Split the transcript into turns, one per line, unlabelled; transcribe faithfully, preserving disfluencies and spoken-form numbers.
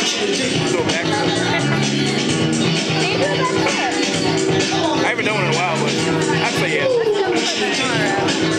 Go back. I haven't done one in a while, but I'd say yes.